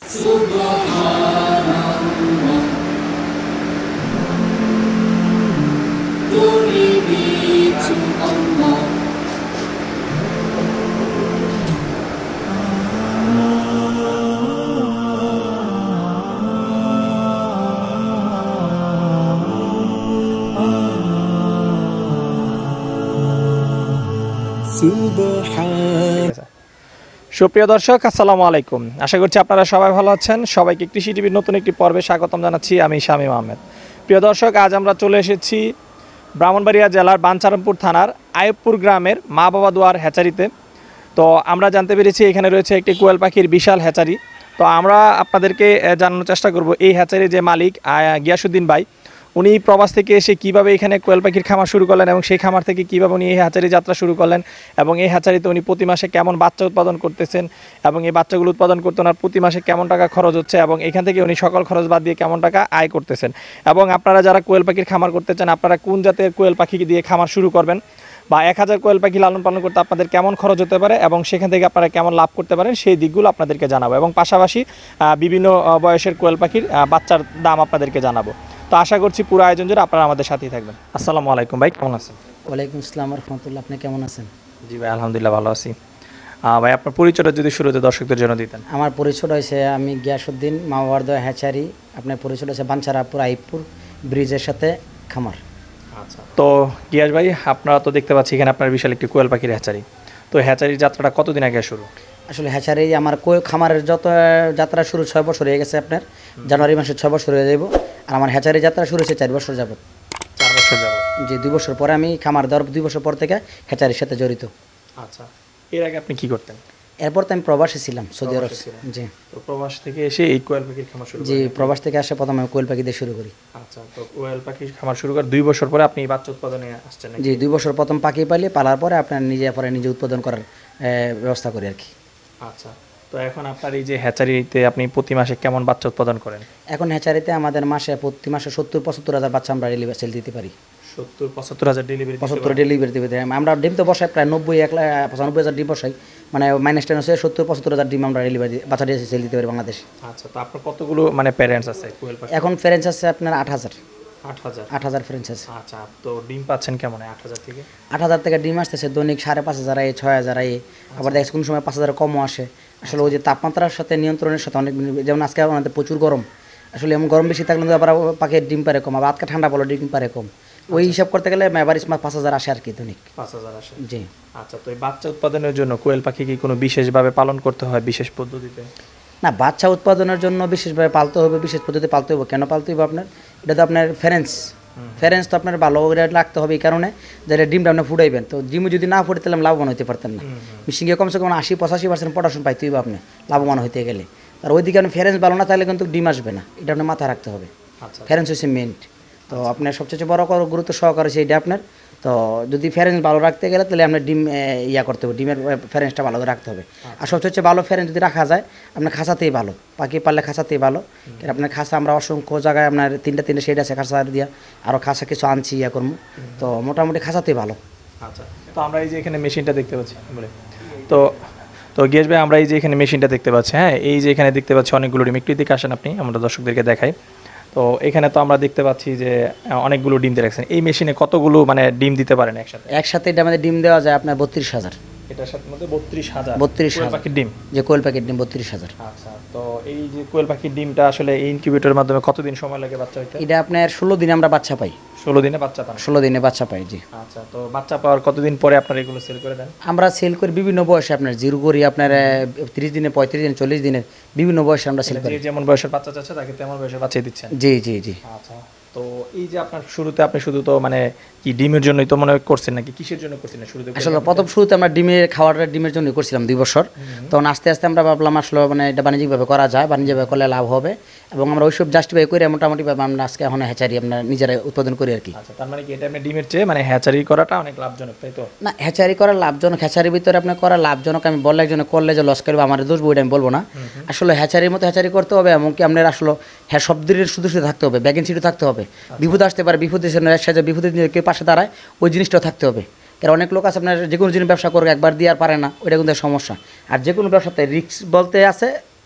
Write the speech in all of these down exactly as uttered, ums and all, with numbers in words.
Glory be to Allah. সুপ্রিয় দর্শক, আসসালামু আলাইকুম। আশা করছি আপনারা সবাই ভালো আছেন। সবাইকে কৃষি টিভির নতুন একটি পর্বে স্বাগতম জানাচ্ছি। আমি শামীম আহমেদ। প্রিয় দর্শক, আজ আমরা চলে এসেছি ব্রাহ্মণবাড়িয়া জেলার বাঞ্ছারামপুর থানার আইয়ুবপুর গ্রামের মা বাবা দুয়ার হ্যাচারিতে। তো আমরা জানতে পেরেছি এখানে রয়েছে একটি কোয়েল পাখির বিশাল হ্যাচারি। তো আমরা আপনাদেরকে জানানোর চেষ্টা করব এই হ্যাচারির যে মালিক গিয়াসউদ্দিন ভাই, উনি প্রবাস থেকে এসে কীভাবে এখানে কোয়েল পাখির খামার শুরু করলেন এবং সেই খামার থেকে কীভাবে উনি এই হ্যাচারি যাত্রা শুরু করলেন এবং এই হ্যাচারিতে উনি প্রতি মাসে কেমন বাচ্চা উৎপাদন করতেছেন এবং এই বাচ্চাগুলো উৎপাদন করতে ওনার প্রতি মাসে কেমন টাকা খরচ হচ্ছে এবং এখান থেকে উনি সকল খরচ বাদ দিয়ে কেমন টাকা আয় করতেছেন, এবং আপনারা যারা কোয়েল পাখির খামার করতে চান আপনারা কোন জাতের কোয়েল পাখি দিয়ে খামার শুরু করবেন বা এক হাজার কোয়েল পাখি লালন পালন করতে আপনাদের কেমন খরচ হতে পারে এবং সেখান থেকে আপনারা কেমন লাভ করতে পারেন সেই দিকগুলো আপনাদেরকে জানাবো, এবং পাশাপাশি বিভিন্ন বয়সের কোয়েল পাখির বাচ্চার দাম আপনাদেরকে জানাবো। তো আশা করছি পুরো আয়োজন জুড়ে আপনারা আমাদের সাথেই থাকবেন। আসসালামু আলাইকুম ভাই, কেমন আছেন? ওয়ালাইকুম আসসালাম রাহমাতুল্লাহ, আপনি কেমন আছেন? জি ভাই, আলহামদুলিল্লাহ ভালো আছি। ভাই আপনার পরিচয়টা যদি শুরুতে দর্শকদের জন্য দিতেন। আমার পরিচয় হয়েছে আমি গিয়াসউদ্দিন, মাওয়ার্দ হ্যাচারি। আপনার পরিচয় হয়েছে বাঞ্ছারামপুর আইয়ুবপুর ব্রিজের সাথে খামার। আচ্ছা, তো গিয়াস ভাই, আপনারা তো দেখতে পাচ্ছি এখানে আপনার বিশাল একটি কোয়েল পাখির হ্যাচারি। তো হ্যাচারির যাত্রাটা কতদিন আগে শুরু? আসলে হ্যাচারি আমার খামারের যত যাত্রা শুরু ছয় বছর হয়ে গেছে। আপনার জানুয়ারি মাসে ছয় বছর হয়ে যাব, আর আমার হ্যাচারি যাত্রা শুরু হয়েছে চার বছর যাবত। চার বছর যাবত? জি, দুই বছর পরে আমি খামার দেওয়ার দুই বছর পর থেকে হ্যাচারির সাথে জড়িত। আচ্ছা, এর আগে আপনি কি করতেন? এরপর তো আমি প্রবাসী ছিলাম সৌদি আরব। জি, তো প্রবাস থেকে এসে এই কোয়েল পাখির খামার শুরু? জি, প্রবাস থেকে আসে প্রথমে আমি কোয়েল পাখি দিয়ে শুরু করি। আচ্ছা, তো কোয়েল পাখির খামার শুরু করে দুই বছর পরে আপনি বাচ্চা উৎপাদনে আসছেন? জি, দুই বছর প্রথম পাখি পাইলে পালার পরে আপনার নিজে পরে নিজে উৎপাদন করার ব্যবস্থা করি আর কি। আচ্ছা, তো এখন আপনার এই যে হ্যাচারিতে আপনি প্রতি মাসে কেমন বাচ্চা উৎপাদন করেন? এখন হ্যাচারিতে আমাদের মাসে প্রতি মাসে সত্তর পঁচাত্তর হাজার বাচ্চা আমরা ডেলিভারি সেল দিতে পারি। সত্তর পঁচাত্তর হাজার ডেলিভারি? পঁচাত্তর ডেলিভারি দিতে পারি আমরা। ডিম তো বসাই প্রায় নব্বই এক লাখ পঁচানব্বই হাজার ডিম বসাই, মানে মাইনাস টেন হচ্ছে সত্তর পঁচাত্তর হাজার ডিম আমরা ডেলিভারি বাচ্চা দিয়ে সেল দিতে পারি বাংলাদেশে। আচ্ছা, তো আপনার কতগুলো মানে প্যারেন্টস আছে কোয়েল পাখি? এখন প্যারেন্টস আছে আপনার আট হাজার। আট হাজার? আট হাজার ফ্রেন্ডস আছে। আচ্ছা, তো ডিম পাচ্ছেন কেমন আট হাজার থেকে? আট হাজার থেকে ডিম আসতেছে দৈনিক সাড়ে পাঁচ হাজার আয়, ছয় হাজার আয়, আবার দেখছি কোনো সময় পাঁচ হাজার কমও আসে। আসলে ওই যে তাপমাত্রার সাথে নিয়ন্ত্রণের সাথে অনেক, যেমন আজকে আমাদের প্রচুর গরম, আসলে এমন গরম বেশি থাকলে আবার পাখির ডিম পারে কম, আবার আজকে ঠান্ডা পড়লো ডিম পারে কম। ওই হিসাব করতে গেলে এবারে পাঁচ হাজার আসে আর কি দৈনিক। পাঁচ হাজার আসে? জি। আচ্ছা, তো এই বাচ্চা উৎপাদনের জন্য কোয়েল পাখি কি কোনো বিশেষভাবে পালন করতে হয় বিশেষ পদ্ধতিতে? না, বাচ্চা উৎপাদনের জন্য বিশেষভাবে পালতে হবে, বিশেষ পদ্ধতি পালতে হবে। কেন পালতে হবে আপনার? এটা তো আপনার ফেরেন্স ফেরেন্স তো আপনার ভালো রাখতে হবে এই কারণে যে ডিমটা আপনি ফুটাইবেন। তো ডিম যদি না ফুটে তাহলে লাভবান হতে পারতেন না। মিশিংয়ে কমসে কম আশি পঁচাশি পার্সেন্ট প্রোডাকশন পাইতে হবে আপনি লাভবান হতে গেলে। আর ওইদিকে আপনি ফেরেন্স ভালো না তাহলে কিন্তু ডিম আসবে না, এটা আপনি মাথায় রাখতে হবে। ফেরেন্স হচ্ছে মেন। তো আপনার সবচেয়ে বড় গুরুত্ব সহকারে সেইটা আপনার। তো যদি ফেরেন্স ভালো রাখতে গেলে তাহলে আপনার ডিম ইয়া করতে হবে, ডিমের ফেরেন্সটা ভালো রাখতে হবে। আর সবচেয়ে ভালো ফেরেন্স যদি রাখা যায় আপনার খাঁচাতেই ভালো, পাখি পারলে খাঁচাতেই ভালো। আপনার খাঁচা আমরা অসংখ্য জায়গায় আপনার তিনটা তিনটা শেড আছে খাঁচা দিয়া, আরও খাঁচা কিছু আনছি ইয়া করবো। তো মোটামুটি খাঁচাতেই ভালো। আচ্ছা, তো আমরা এই যে এখানে মেশিনটা দেখতে পাচ্ছি বলে তো তো গিয়াস ভাই, আমরা এই যে এখানে মেশিনটা দেখতে পাচ্ছি, হ্যাঁ, এই যে এখানে দেখতে পাচ্ছি অনেকগুলো ডিম। একটু দিকে আসেন আপনি, আমরা দর্শকদেরকে দেখাই। তো এখানে তো আমরা দেখতে পাচ্ছি যে অনেকগুলো ডিম দিয়ে রাখছেন। এই মেশিনে কতগুলো মানে ডিম দিতে পারেন একসাথে? একসাথে এটা আমাদের ডিম দেওয়া যায় আপনার বত্রিশ হাজার। এটার সাথে মধ্যে বত্রিশ হাজার? বত্রিশ হাজার পাখির ডিম? যে কোয়েল পাখির ডিম বত্রিশ হাজার। আচ্ছা, তো এই যে কোয়েল পাখির ডিমটা আসলে এই ইনকিউবেটরের মাধ্যমে কতদিন সময় লাগে বাচ্চা হইতে? এটা আপনার ষোলো দিনে আমরা বাচ্চা পাই। ষোলো দিনে বাচ্চা পান? ষোলো দিনে বাচ্চা পাই, জি। আচ্ছা, তো বাচ্চা পাওয়ার কতদিন পরে আপনারা এগুলো সেল করে দেন? আমরা সেল করি বিভিন্ন বয়সে, আপনার জিরো করি আপনার তিরিশ দিনে, পঁয়ত্রিশ দিনে, চল্লিশ দিনে, বিভিন্ন বয়সে আমরা সেল করি। যেমন বয়সের বাচ্চা চাচ্ছে তাকে তেমন বয়সের বাচ্চা দিচ্ছেন? জি জি জি। আচ্ছা, তো এই যে আপনার শুরুতে আপনি শুধু তো মানে কি ডিমের জন্যই তো মনে করছেন নাকি কিসের জন্য করছেন শুরুতে? আসলে প্রথম শুরুতে আমরা ডিমের খাওয়াটা ডিমের জন্যই করছিলাম দুই বছর। তখন আস্তে আস্তে আমরা ভাবলাম আসলে মানে এটা বাণিজ্যিকভাবে করা যায়, বাণিজ্যিকভাবে করলে লাভ হবে, এবং আমরা ওইসব জাস্টিফাই করে মোটামুটিভাবে আমরা আজকে এখন হ্যাচারি আমরা নিজেরাই উৎপাদন করি আর কি। আচ্ছা, তার মানে কি এটা আপনি ডিমের চেয়ে মানে হ্যাচারি করাটা অনেক লাভজনক, তাই তো? না, হ্যাচারি করা লাভজনক, হ্যাচারির ভিতরে আপনার করা লাভজনক আমি বললে একজনে করলে যে লস করবে আমার দোষ বইটা আমি বলবো না। আসলে হ্যাচারির মতো হ্যাচারি করতে হবে, এমনকি আপনার আসলে হ্যাঁ সব দিনের শুধু শুধু থাকতে হবে, ভ্যাকেন্সিও থাকতে হবে। বিপদ আসতে পারে, বিপদের সাথে বিপদের কেউ পাশে দাঁড়ায় ওই জিনিসটাও থাকতে হবে। কারণ অনেক লোক আছে আপনার যে কোনো জিনিস ব্যবসা করবে একবার দিয়ে আর পারে না, ওইটা কিন্তু সমস্যা। আর যে কোনো ব্যবসাতে রিস্ক বলতে আছে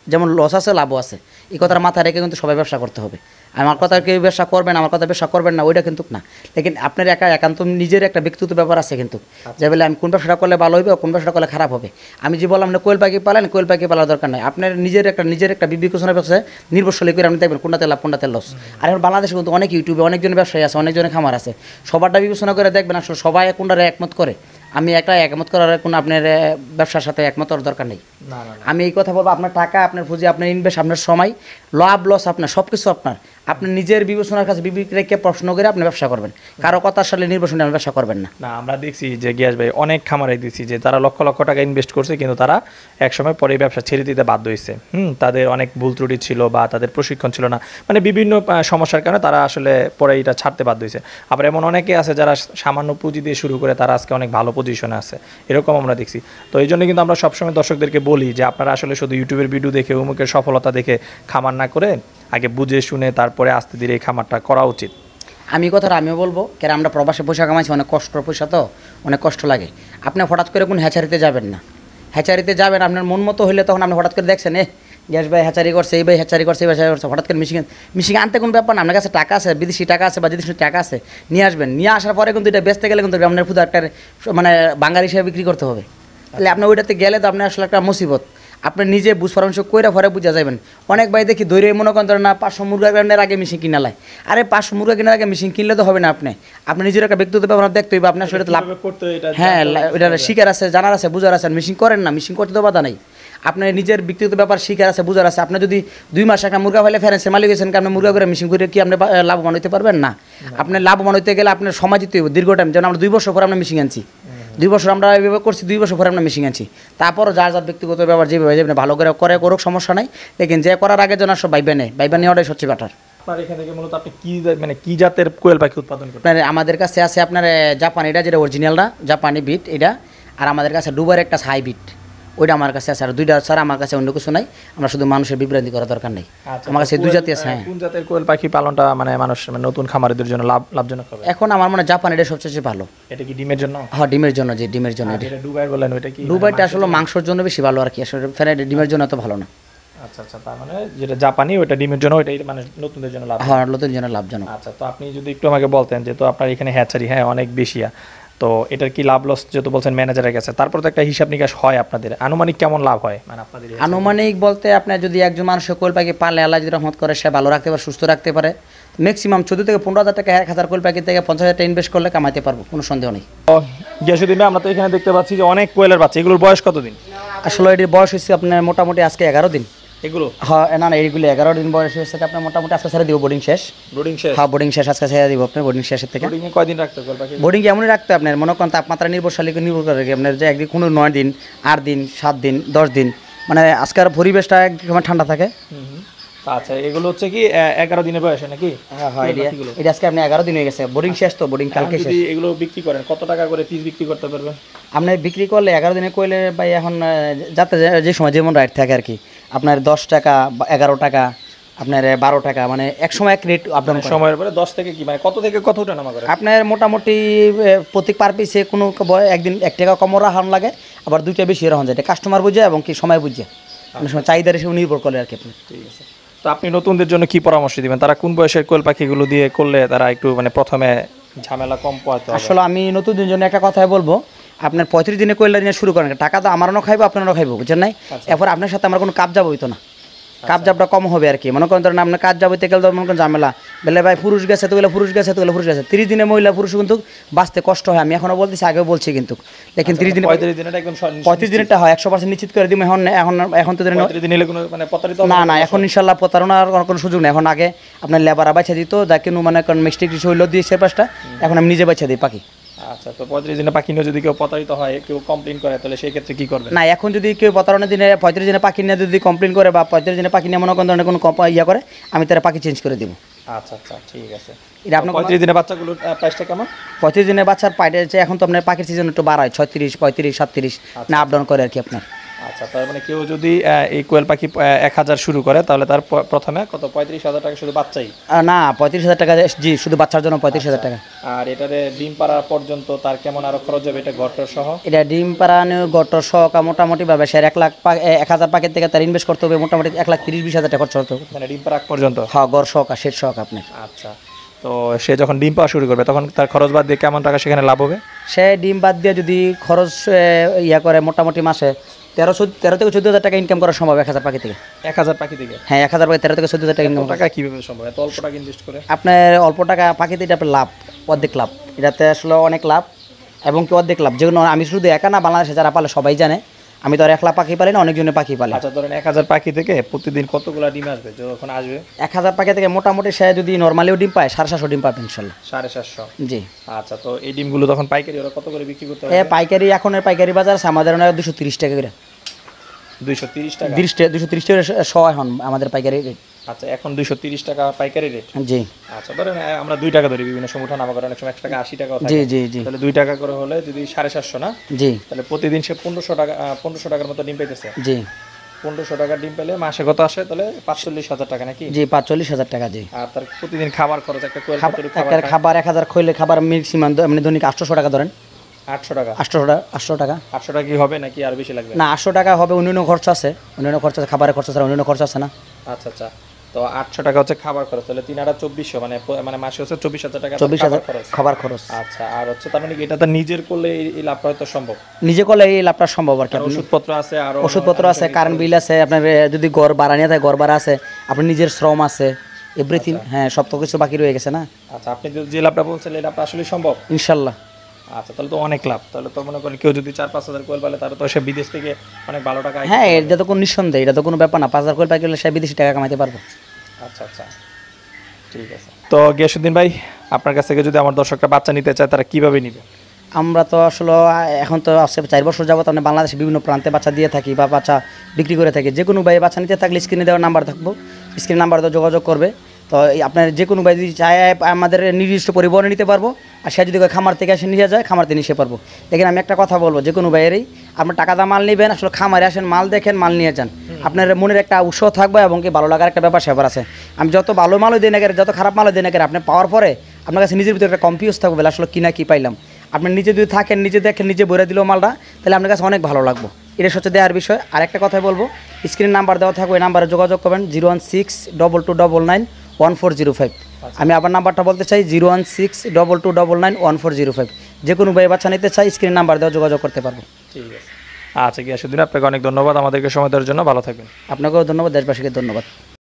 যেমন লস আছে লাভও আছে, এই কথাটা মাথায় রেখে কিন্তু সবাই ব্যবসা করতে হবে। আমার কথা কেউ ব্যবসা করবেন, আমার কথা ব্যবসা করবেন না, ওইটা কিন্তু না। লেকিন আপনার একা একান্ত নিজের একটা ব্যক্তিগত ব্যাপার আছে কিন্তু, যে বলে আমি কোন ব্যবসাটা করলে ভালো হবে, কোন ব্যবসাটা করলে খারাপ হবে। আমি যে বললাম না কোয়েল পাখি পালেন, কোয়েল পাখি পালার দরকার নাই। আপনার নিজের একটা নিজের একটা বিবেচনা ব্যবসায় নির্ভরশীল করে আপনি দেখবেন কোনটাতে লাভ কোনটাতে লস। আর এখন বাংলাদেশে কিন্তু অনেক ইউটিউবে অনেকজন ব্যবসায়ী আছে, অনেকজনের খামার আছে, সবারটা বিবেচনা করে দেখবেন আসলে সবাই কোনটারে একমত করে। আমি একটা একমত করার কোনো আপনার ব্যবসার সাথে একমত হওয়ার দরকার নেই। আমি এই কথা বলবো, আপনার টাকা, আপনার পুঁজি, আপনার ইনভেস্ট, আপনার সময়, লাভ লস আপনার সব কিছু আপনার আপনি নিজের বিবেচনার কাছে বিবেক রেখে প্রশ্ন করে আপনি ব্যবসা করবেন, কারো কথা আসলে নির্বাচনে আপনি ব্যবসা করবেন না। না আমরা দেখছি যে গিয়াস ভাই অনেক খামারে দিচ্ছি যে তারা লক্ষ লক্ষ টাকা ইনভেস্ট করছে, কিন্তু তারা এক সময় পরে ব্যবসা ছেড়ে দিতে বাধ্য হয়েছে। হুম তাদের অনেক ভুল ত্রুটি ছিল বা তাদের প্রশিক্ষণ ছিল না, মানে বিভিন্ন সমস্যার কারণে তারা আসলে পরে এটা ছাড়তে বাধ্য হয়েছে। আবার এমন অনেকে আছে যারা সামান্য পুঁজি দিয়ে শুরু করে তারা আজকে অনেক ভালো পজিশনে আছে, এরকম আমরা দেখছি। তো এই জন্য কিন্তু আমরা সবসময় দর্শকদেরকে বলি যে আপনারা আসলে শুধু ইউটিউবের ভিডিও দেখে উমুকের সফলতা দেখে খামার না করে আগে বুঝে শুনে তারপরে আস্তে ধীরে এই খামারটা করা উচিত। আমি কথাটা আমিও বলবো, কেন আমরা প্রবাসে পয়সা কামাইছি, অনেক কষ্ট পয়সা, তো অনেক কষ্ট লাগে। আপনি হঠাৎ করে কোন হ্যাচারিতে যাবেন না, হ্যাচারিতে যাবেন আপনার মন মতো হইলে তখন আপনি হঠাৎ করে দেখছেন এ গ্যাস ভাই হ্যাচারি করছে, এই ভাই হ্যাচারি করছে, এই ভাই করছে, হঠাৎ করে মিশিং মিশিং আনতে কোনো ব্যাপার না। আপনার কাছে টাকা আছে, বিদেশি টাকা আছে বা বিদেশি টাকা আছে, নিয়ে আসবেন। নিয়ে আসার পরে কিন্তু এটা বেচতে গেলে কিন্তু আপনার শুধু একটা মানে বাঙালি হিসেবে বিক্রি করতে হবে। তাহলে আপনি ওইটাতে গেলে তো আপনার আসলে একটা মুসিবত। আপনি নিজে বুঝ পরামর্শ কইরা পরে বুঝা যাবেন। অনেক ভাই দেখি দৈরে মনে করেন না পাঁচশো মুরগা কেনার আগে মেশিন কিনা লাই। আরে পাঁচশো মুরগা কেনার আগে মেশিন কিনলে তো হবে না। আপনি আপনি নিজের একটা ব্যক্তিগত ব্যাপার দেখতে হইবে, আপনার শরীরে লাভ হ্যাঁ এটা শিকার আছে, জানার আছে, বুঝার আছে। মেশিন করেন না, মেশিন করতে তো বাধা নাই। আপনার নিজের ব্যক্তিগত ব্যাপার শিকার আছে, বুঝার আছে। আপনি যদি দুই মাস একটা মুরগা ফেলে ফেরেন্সের মালিক হয়েছেন, আপনি মুরগা করে মেশিন করে কি আপনি লাভবান হইতে পারবেন না? আপনি লাভবান হইতে গেলে আপনার সময় দিতে হইব দীর্ঘ টাইম। যেমন আমরা দুই বছর পরে আমরা মেশিন আনছি, দুই বছর আমরা এইভাবে করছি, দুই বছর পরে আমরা মেশিন আনছি। তারপরও যার যার ব্যক্তিগত ব্যাপার যেভাবে যেভাবে ভালো করে করে করুক, সমস্যা নাই। লেকিন যে করার আগে যেন সব বাইবে নেই, বাইবে নেওয়াটাই সবচেয়ে বেটার। আপনার এখান থেকে মূলত আপনি কি মানে কি জাতের কোয়েল পাখি উৎপাদন করেন? আপনার আমাদের কাছে আছে আপনার জাপানি, এটা যেটা অরিজিনালটা জাপানি বিট এটা, আর আমাদের কাছে ডুবার একটা হাই বিট, ওইটা আমার কাছে আছে। আর দুইটা স্যার আমার কাছে অন্য কিছু নাই, আমরা শুধু মানুষের বিভ্রান্তি করার দরকার নেই। আমার কাছে দুই জাতি আছে। হ্যাঁ, কোন জাতের কোয়েল পাখি পালনটা মানে মানুষ মানে নতুন খামারিদের জন্য লাভ লাভজনক হবে? এখন আমার মনে হয় জাপান এটা সবচেয়ে ভালো। এটা কি ডিমের জন্য? হ্যাঁ ডিমের জন্য, যে ডিমের জন্য। এটা দুবাই বলেন, ওইটা কি দুবাইটা আসলে মাংসের জন্য বেশি ভালো আর কি, আসলে ফের ডিমের জন্য তো ভালো না। আচ্ছা আচ্ছা, তার মানে যেটা জাপানি ওইটা ডিমের জন্য, ওইটাই মানে নতুনদের জন্য লাভ। হ্যাঁ নতুনদের জন্য লাভজনক। আচ্ছা, তো আপনি যদি একটু আমাকে বলতেন যে তো আপনার এখানে হ্যাচারি হ্যাঁ অনেক বেশি, তো এটার কি লাভ লস যেহেতু বলছেন ম্যানেজারের কাছে, তারপর তো একটা হিসাব নিকাশ হয় আপনাদের, আনুমানিক কেমন লাভ হয় মানে আপনাদের? আনুমানিক বলতে আপনার যদি একজন মানুষের কোয়েল পাখি পালে আল্লাহ যদি রহমত করে, সে ভালো রাখতে পারে, সুস্থ রাখতে পারে, ম্যাক্সিমাম চোদ্দ থেকে পনেরো হাজার টাকা, এক হাজার কোয়েল পাখি থেকে পঞ্চাশ হাজার টাকা ইনভেস্ট করলে কামাইতে পারবো, কোনো সন্দেহ নেই। গিয়াসুদ্দিন ভাই, আমরা তো এখানে দেখতে পাচ্ছি যে অনেক কোয়েলের বাচ্চা, এগুলোর বয়স কতদিন? আসলে এটির বয়স হচ্ছে আপনার মোটামুটি আজকে এগারো দিন। এগুলো হ্যাঁ না না এইগুলো এগারো দিন বয়স হয়েছে আপনার মোটামুটি। আজকে ছেড়ে দিব, বোর্ডিং শেষ। বোর্ডিং শেষ? হ্যাঁ বোর্ডিং শেষ, আজকে ছেড়ে দিব আপনার বোর্ডিং শেষের থেকে। বোর্ডিং এ কয়দিন রাখতে কোয়েল পাখি? বোর্ডিং এমনই রাখতে আপনার মনে করেন তাপমাত্রা নির্ভরশীল নির্ভর করে আপনার, যে একদিন কোনো নয় দিন, আট দিন, সাত দিন, দশ দিন, মানে আজকের পরিবেশটা একদম ঠান্ডা থাকে। আচ্ছা, এগুলো হচ্ছে কি এগারো দিনের বয়সে নাকি? হ্যাঁ হ্যাঁ, এটা আজকে আপনি এগারো দিন হয়ে গেছে, বোর্ডিং শেষ তো, বোর্ডিং কালকে শেষ। যদি এগুলো বিক্রি করেন কত টাকা করে পিস বিক্রি করতে পারবেন? আপনি বিক্রি করলে এগারো দিনে কইলে ভাই এখন যাতে যে সময় যেমন রাইট থাকে আর কি, আপনার দশ টাকা, এগারো টাকা, আপনার বারো টাকা, মানে এক সময় এক রেট আপনার সময়ের পরে দশ থেকে কি মানে কত থেকে কত ওঠা নামা করে? আপনার মোটামুটি প্রতি পার পিসে কোনো একদিন এক টাকা কমও রাখান লাগে, আবার দুইটা বেশি রাখা যায়, এটা কাস্টমার বুঝে এবং কি সময় বুঝে, অনেক সময় চাহিদার হিসেবে নির্ভর করে আর কি। আপনি ঠিক আছে, তো আপনি নতুনদের জন্য কি পরামর্শ দিবেন? তারা কোন বয়সের কোয়েল পাখিগুলো দিয়ে করলে তারা একটু মানে প্রথমে ঝামেলা কম পাওয়াতে হবে? আসলে আমি নতুনদের জন্য একটা কথাই বলবো, আপনার পঁয়ত্রিশ দিনে কোয়েলটা নিয়ে শুরু করেন, টাকা তো আমারও খাইবো আপনারও খাইবো, বুঝছেন নাই? এরপর আপনার সাথে আমার কোনো কাজ যাবো হইতো না, কাজ জাবটা কম হবে আর কি। মনে করেন ধরেন আপনার কাজ যাবো গেলে মনে করেন ঝামেলা, বলে ভাই পুরুষ গেছে তো গেলে পুরুষ গেছে তো গেলে পুরুষ গেছে, তিরিশ দিনে মহিলা পুরুষ কিন্তু বাঁচতে কষ্ট হয়। আমি এখনো বলতেছি, আগেও বলছি কিন্তু, দেখেন তিরিশ দিনে পঁয়ত্রিশ দিনটা হয় একশো পার্সেন্ট নিশ্চিত করে দিব। এখন এখন এখন তো না না এখন ইনশাল্লাহ প্রতারণার কোনো সুযোগ নেই। এখন আগে আপনার লেবার বাছা দিত, যা কিন্তু মানে মিস্টেক হইল দিয়েছে পাঁচটা, এখন আমি নিজে বাছা দিই পাখি। আচ্ছা, তো পঁয়ত্রিশ দিনে পাখি নিয়ে যদি কেউ প্রতারিত হয়, কেউ কমপ্লেন করে, তাহলে সেই ক্ষেত্রে কি করবে? না এখন যদি কেউ প্রতারণার দিনে পঁয়ত্রিশ দিনে পাখি নিয়ে যদি কমপ্লেন করে বা পঁয়ত্রিশ দিনে পাখি নিয়ে মনে করেন ধরনের কোনো ইয়া করে, আমি তারা পাখি চেঞ্জ করে দিব। আচ্ছা আচ্ছা, ঠিক আছে। এটা আপনার পঁয়ত্রিশ দিনের বাচ্চাগুলোর প্রাইসটা কেমন? পঁয়ত্রিশ দিনের বাচ্চার পাইটে এখন তো আপনার পাখির সিজন একটু বাড়ায়, ছয়ত্রিশ, পঁয়ত্রিশ, সাতত্রিশ না আপ ডাউন করে আর কি আপনার। আচ্ছা, তার মানে কেউ যদি আহ, এই কোয়েল পাখি আহ, এক হাজার শুরু করে তাহলে তার প- প্রথমে কত পঁয়ত্রিশ হাজার টাকা শুধু বাচ্চাই? আহ, না পঁয়ত্রিশ হাজার টাকা, জি শুধু বাচ্চার জন্য পঁয়ত্রিশ হাজার টাকা। আর এটারে ডিম পাড়া পর্যন্ত তার কেমন আরো খরচ হবে এটা ঘরটার সহ? এটা ডিম পাড়ানো গটর সহকা মোটামুটি ভাবে সে এক লাখ পা- এ, এক হাজার প্যাকেট থেকে তার ইনভেস্ট করতে হবে মোটামুটি এক লাখ তিরিশ বিশ হাজার টাকা খরচ করতে হবে। মানে ডিম পাড়া আগ পর্যন্ত? হ্যাঁ গড় সহকা শেষ সহকা আপনার। আচ্ছা, তো সে যখন ডিম পাওয়া শুরু করবে তখন তার খরচ বাদ দিয়ে কেমন টাকা সেখানে লাভ হবে? সে ডিম বাদ দিয়ে যদি খরচ এ, ইয়া করে মোটামুটি মাসে তেরো চোদ্দ তেরো থেকে চোদ্দ হাজার টাকা ইনকাম করা সম্ভব এক হাজার পাখি থেকে। এক হাজার পাখি থেকে? হ্যাঁ এক হাজার পাখি তেরো থেকে চোদ্দ হাজার টাকা ইনকাম। টাকা কিভাবে সম্ভব এত অল্প টাকা ইনভেস্ট করে? আপনার অল্প টাকা পাখিতে এটা আপনার লাভ, অর্ধেক লাভ, এটাতে আসলে অনেক লাভ এবং কি অর্ধেক লাভ। যেগুলো আমি শুধু একা না, বাংলাদেশে যারা পালে সবাই জানে, আমি তো আর এক লাখ পাখি পালি না, অনেকজনের পাখি পালে। আচ্ছা, ধরেন এক হাজার পাখি থেকে প্রতিদিন কতগুলো ডিম আসবে যখন আসবে? এক হাজার পাখি থেকে মোটামুটি সে যদি নর্মালিও ডিম পায় সাড়ে সাতশো ডিম পাবে ইনশাল্লাহ। সাড়ে সাতশো? জি। আচ্ছা, তো এই ডিমগুলো তখন পাইকারি ওরা কত করে বিক্রি করতে এ হবে? পাইকারি এখনের পাইকারি বাজার আছে আমাদের দুশো তিরিশ টাকা করে। দুইশো তিরিশ টাকা? তিরিশ টাকা দুশো তিরিশ টাকা শ এখন আমাদের পাইকারি রেট। আচ্ছা, এখন দুইশো তিরিশ টাকা পাইকারি রেট? জি। আচ্ছা, ধরেন আহ, আমরা দুই টাকা ধরি, বিভিন্ন সংগঠন আমাদের অনেক সময় এক টাকা আশি টাকা। জি জি জি তাহলে দুই টাকা করে হলে যদি সাড়ে সাতশো না, জি তাহলে প্রতিদিন সে পনেরোশো টাকা আহ, পনেরোশো টাকার মতো ডিম পাইতেছে। জি পনেরোশো টাকার ডিম পেলে মাসে কত আসে তাহলে? পাঁচচল্লিশ হাজার টাকা নাকি? জি পাঁচচল্লিশ হাজার টাকা। জি। আর তার প্রতিদিন খাবার খরচ একটা কোয়েল খাবার কতটুকু একটা খাবার খায়? খাবার এক হাজার খইলে খাবার ম্যাক্সিমাম মানে দৈনিক আটশোশো টাকা ধরেন। আটশো টাকা? আটশো টাকা আটশো টাকা আটশো টাকা কি হবে নাকি আর বেশি লাগবে? না আটশো টাকা হবে, অন্যান্য খরচ আছে, অন্যান্য খরচ আছে, খাবারের খরচ আছে, অন্যান্য খরচ আছে না। আচ্ছা আচ্ছা, তো আটশো টাকা হচ্ছে খাবার খরচ, তাহলে তিন হাজার চব্বিশশো, মানে প- মানে মাসে হচ্ছে চব্বিশ হাজার টাকা চব্বিশ হাজার খাবার খরচ। খাবার খরচ। আচ্ছা, আর হচ্ছে তার মানে কি এটা তো নিজের করলে এই- এই লাভটা হয়তো সম্ভব? নিজে করলে এই লাভটা সম্ভব আর কি। আর আপনি ওষুধপত্র আছে, আর ওষুধপত্র আছে, কারেন্ট বিল আছে, আপনার এ, যদি গড় বাড়া নিয়ে থাকে গড় বাড়া আছে, আপনার নিজের শ্রম আছে, এভরিথিং। হ্যাঁ সব তো কিছু বাকি রয়ে গেছে না। আচ্ছা, আপনি যে- যে লাভটা বলছেন এই লাভটা আসলে সম্ভব? ইনশাল্লাহ। আচ্ছা, তাহলে তো অনেক লাভ। তাহলে তো মনে করেন কেউ যদি চার পাঁচ হাজার কোয়েল পালে তাহলে তো সে বিদেশ থেকে অনেক ভালো টাকা আয় হ্যাঁ করতে এটা তো কোনো নিঃসন্দেহ, এটা তো কোনো ব্যাপার না। পাঁচ হাজার করে পাইলে সে বিদেশি টাকা কামাইতে পারবে। পারে। আচ্ছা আচ্ছা, ঠিক আছে। তো গিয়াসুদ্দিন ভাই, আপনার কাছ থেকে যদি আমার দর্শকরা বাচ্চা নিতে চায় তারা কিভাবে নিবে? আমরা তো আসলে এখন তো আসছে চার বছর যাবত আমরা বাংলাদেশে বিভিন্ন প্রান্তে বাচ্চা দিয়ে থাকি বা বাচ্চা বিক্রি করে থাকি। যে কোনো ভাই বাচ্চা নিতে থাকলে স্ক্রিনে দেওয়ার নাম্বার থাকবো, স্ক্রিন নাম্বার তো যোগাযোগ করবে। তো এই আপনার যে কোনো ভাই যদি চায় আমাদের নির্দিষ্ট পরিবহনে নিতে পারবো, আর সে যদি খামার থেকে এসে নিয়ে যায় খামার থেকে নিতে পারবো। দেখেন আমি একটা কথা বলবো, যে কোনো ভাইয়েরই আপনার টাকা দা মাল নেবেন, আসলে খামারে আসেন, মাল দেখেন, মাল নিয়ে যান, আপনার মনের একটা উৎসাহ থাকবে এবং কি ভালো লাগার একটা ব্যাপার স্যাপার আছে। আমি যত ভালো মালও দিই না কেন, যত খারাপ মালও দিই না কেন, আপনি পাওয়ার পরে আপনার কাছে নিজের ভিতরে একটা কনফিউজ থাকবে বলে আসলে কিনা কি পাইলাম। আপনি নিজে যদি থাকেন, নিজে দেখেন, নিজে ভরে দিল মালটা, তাহলে আপনার কাছে অনেক ভালো লাগবে। এটা হচ্ছে দেওয়ার বিষয়। আর একটা কথাই বলবো, স্ক্রিন নাম্বার দেওয়া থাকবে, ওই নাম্বারে যোগাযোগ করবেন zero one six double two double nine one four zero five. আমি আবার নাম্বারটা বলতে চাই zero one six double two double nine one four zero five. যে কোনো ভাই বাচ্চা নিতে চাই স্ক্রিন নাম্বার দেওয়া যোগাযোগ করতে পারবো। ঠিক আছে। আচ্ছা গিয়াসুদ্দিন, আপনাকে অনেক ধন্যবাদ আমাদেরকে সময় দেওয়ার জন্য। ভালো থাকবেন। আপনাকেও ধন্যবাদ, দেশবাসীকে ধন্যবাদ।